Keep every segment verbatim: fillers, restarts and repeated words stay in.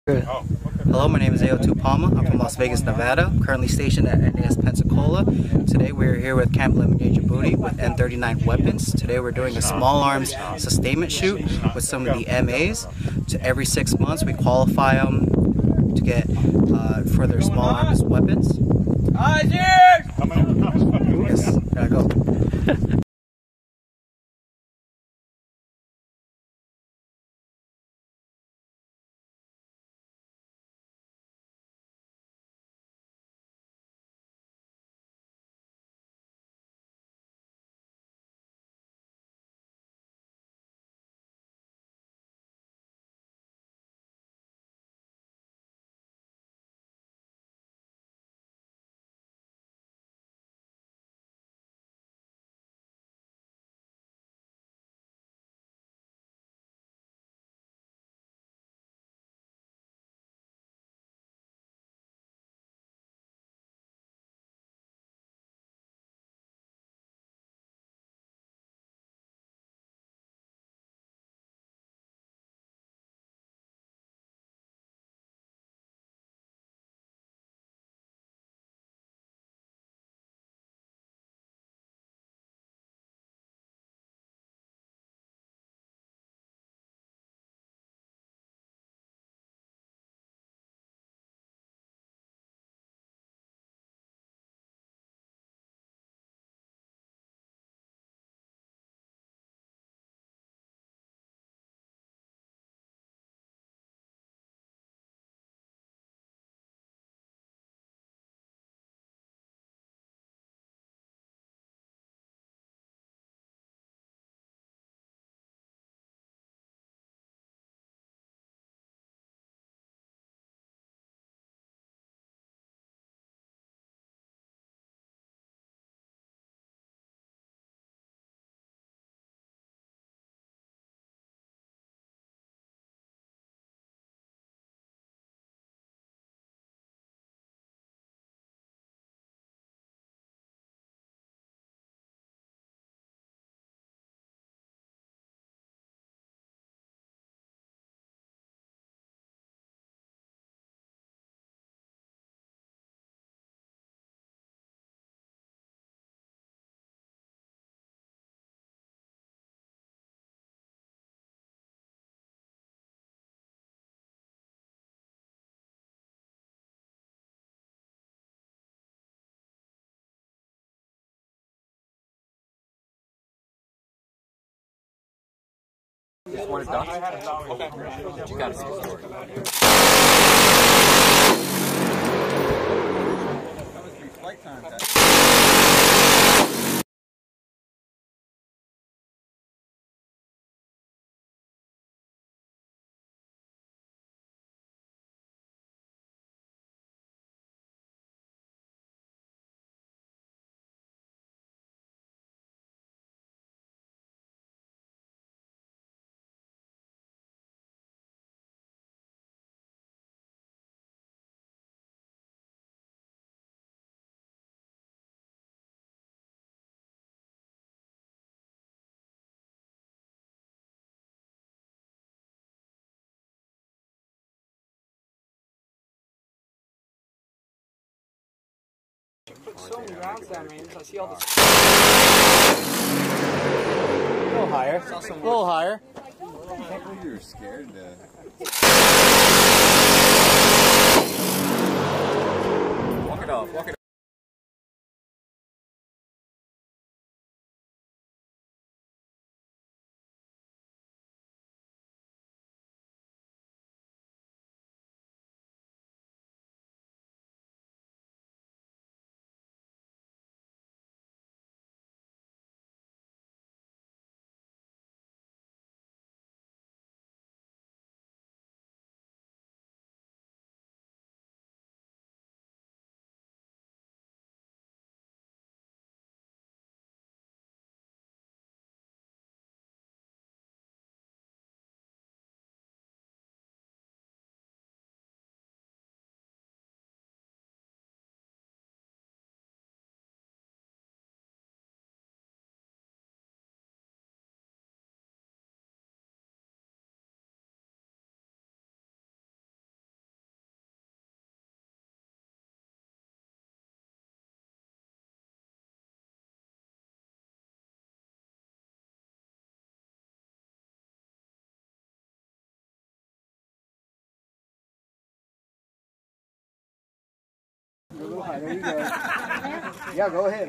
Good. Hello, my name is A O two Palma. I'm from Las Vegas, Nevada. I'm currently stationed at N A S Pensacola. Today we're here with Camp Lemonnier, Djibouti with N thirty-nine Weapons. Today we're doing a small arms sustainment shoot with some of the M As. So every six months we qualify them to get uh, further small arms weapons. Yes, gotta go. Just wanted dots? You gotta see the story. That was three flight times. Put so many rounds down range. I see all this. A little higher. A little higher. I can't believe you were scared to... Walk it off, walk it off. Alright, there you go. Yeah, go ahead.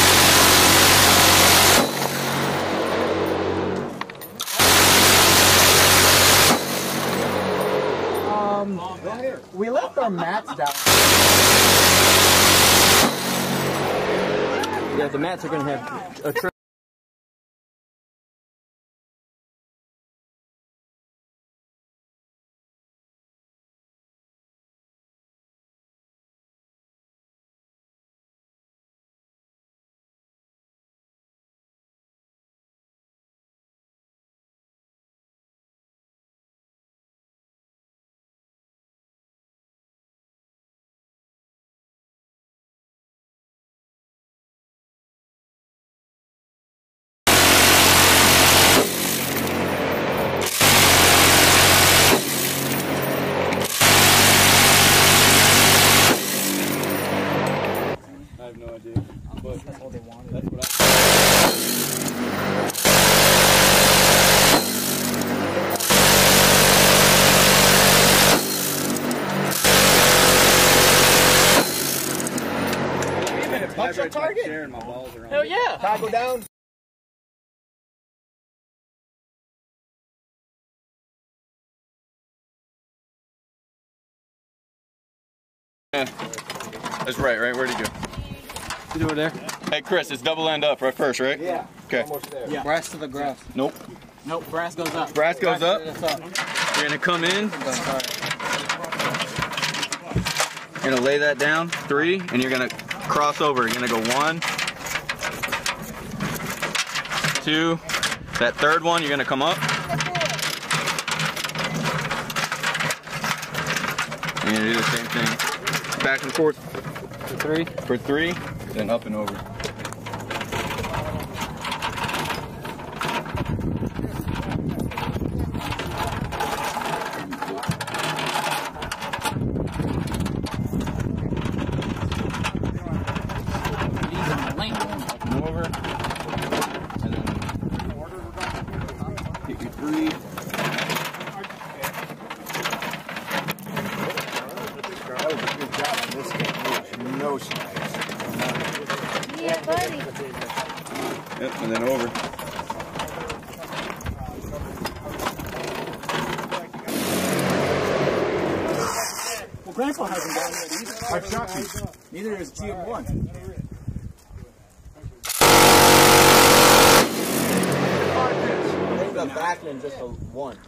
Um, go ahead. We left our mats down. Yeah, the mats are going to have a trip. I have no idea, but that's all they wanted. That's what I Punch your target. and my balls are on. Hell yeah! Toggle down. Yeah. That's right, right? Where'd he go? He's over there. Hey, Chris, it's double end up right first, right? Yeah. Okay. Almost there. Yeah. Brass to the grass. Nope. Nope, brass goes up. Brass goes up. Brass up. You're gonna come in. You're gonna lay that down, three, and you're gonna cross over. You're gonna go one, two. That third one, you're gonna come up. And you're gonna do the same thing. Back and forth For three. for three, then up and over. And over. And then get your three. That was a good job on this game. No snipes. Yeah, buddy. Yep, and then over. Well, Grandpa hasn't gotten it either. I've shot you. Neither is G M one. The back and just a one.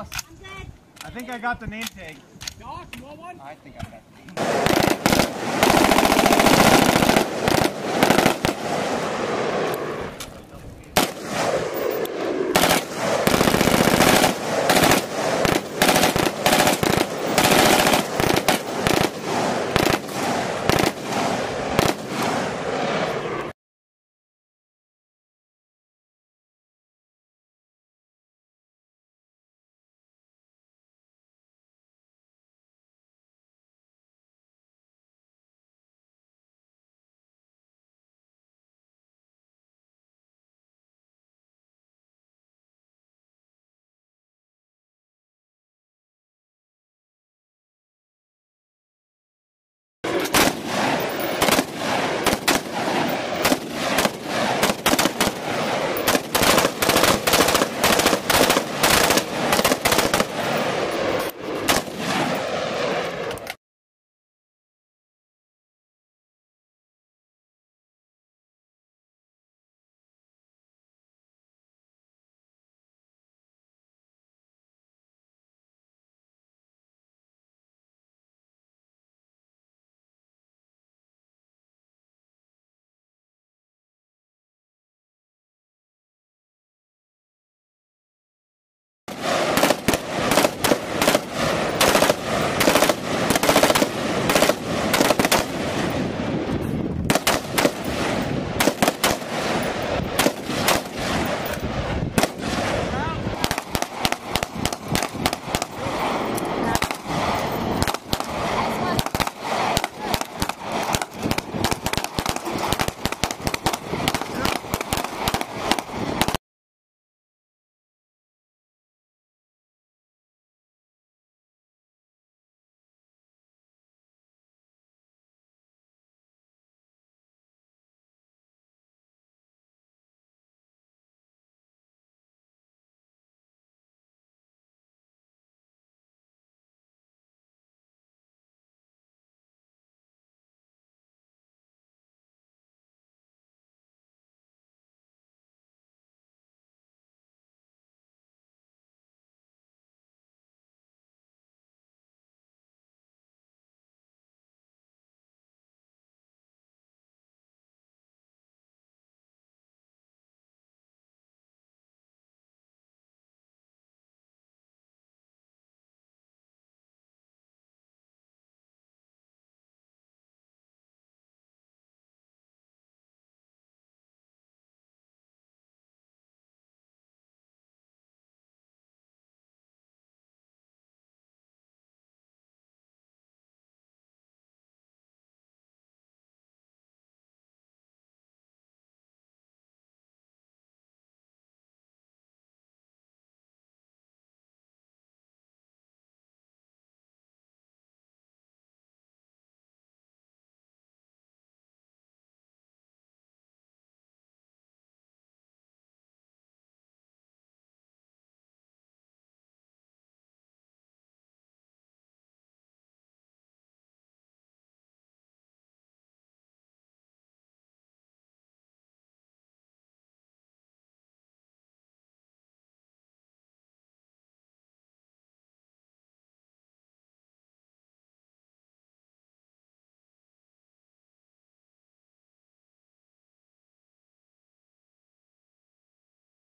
I think I got the name tag. Doc, you want one? I think I got the name.